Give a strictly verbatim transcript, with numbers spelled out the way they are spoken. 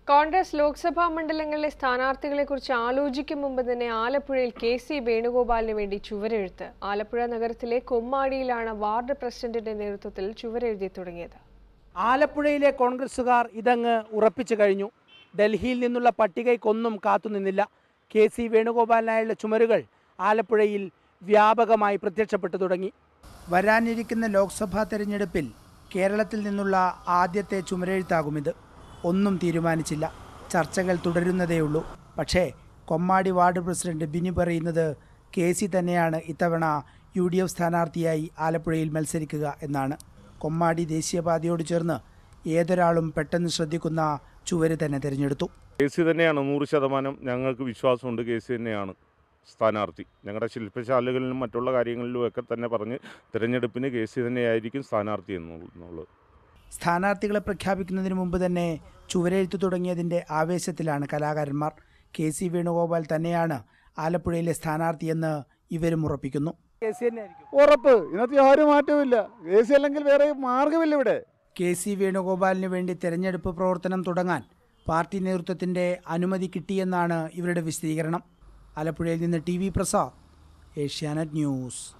കോൺഗ്രസ് ലോക്സഭാ മണ്ഡലങ്ങളിലെ സ്ഥാനാർത്ഥികളെക്കുറിച്ച് ആലോചിക്കും മുമ്പ് തന്നെ ആലപ്പുഴയിൽ കെ സി വേണുഗോപാലിന് വേണ്ടി ചുവരെഴുത്ത്. ആലപ്പുഴ നഗരത്തിലെ കൊമ്മാടിയിലാണ് വാർഡ് പ്രസിഡന്റിന്റെ നേതൃത്വത്തിൽ ചുവരെഴുതി തുടങ്ങിയത്. ആലപ്പുഴയിലെ കോൺഗ്രസുകാർ ഇതങ്ങ് ഉറപ്പിച്ചു കഴിഞ്ഞു. ഡൽഹിയിൽ നിന്നുള്ള പട്ടികയ്ക്കൊന്നും കാത്തുനിന്നില്ല. കെ സി വേണുഗോപാലിനായുള്ള ചുമരുകൾ ആലപ്പുഴയിൽ വ്യാപകമായി പ്രത്യക്ഷപ്പെട്ടു തുടങ്ങി. വരാനിരിക്കുന്ന ലോക്സഭാ തെരഞ്ഞെടുപ്പിൽ കേരളത്തിൽ നിന്നുള്ള ആദ്യത്തെ ചുമരെഴുത്താകുമിത്. ഒന്നും തീരുമാനിച്ചില്ല, ചർച്ചകൾ തുടരുന്നതേയുള്ളൂ. പക്ഷേ കൊമ്മാടി വാർഡ് പ്രസിഡന്റ് ബിനി പറയുന്നത് കെ സി തന്നെയാണ് ഇത്തവണ യു ഡി എഫ് സ്ഥാനാർത്ഥിയായി ആലപ്പുഴയിൽ മത്സരിക്കുക എന്നാണ്. കൊമ്മാടി ദേശീയപാതയോട് ചേർന്ന് ഏതൊരാളും പെട്ടെന്ന് ശ്രദ്ധിക്കുന്ന ചുവര് തന്നെ തിരഞ്ഞെടുത്തു. കെ സി തന്നെയാണ് നൂറ് ശതമാനം. ഞങ്ങൾക്ക് വിശ്വാസമുണ്ട് കെ സി തന്നെയാണ് സ്ഥാനാർത്ഥി. ഞങ്ങളുടെ ശില്പശാലകളിലും മറ്റുള്ള കാര്യങ്ങളിലും ഒക്കെ തന്നെ പറഞ്ഞ് തിരഞ്ഞെടുപ്പിന് കെ സി തന്നെയായിരിക്കും സ്ഥാനാർത്ഥി എന്നുള്ളത്. സ്ഥാനാർത്ഥികളെ പ്രഖ്യാപിക്കുന്നതിന് മുമ്പ് തന്നെ ചുവരെഴുത്തു തുടങ്ങിയതിൻ്റെ ആവേശത്തിലാണ് കലാകാരന്മാർ. കെ സി വേണുഗോപാൽ തന്നെയാണ് ആലപ്പുഴയിലെ സ്ഥാനാർത്ഥിയെന്ന് ഇവരും ഉറപ്പിക്കുന്നു. ഉറപ്പ്, ഇതിനകത്ത് യാതൊരു മാറ്റവുമില്ല. കെ സി അല്ലെങ്കിൽ വേറെ മാർഗമില്ല. ഇവിടെ കെ സി വേണുഗോപാലിന് വേണ്ടി തെരഞ്ഞെടുപ്പ് പ്രവർത്തനം തുടങ്ങാൻ പാർട്ടി നേതൃത്വത്തിൻ്റെ അനുമതി കിട്ടിയെന്നാണ് ഇവരുടെ വിശദീകരണം. ആലപ്പുഴയിൽ നിന്ന് T V Prasad, Asianet news.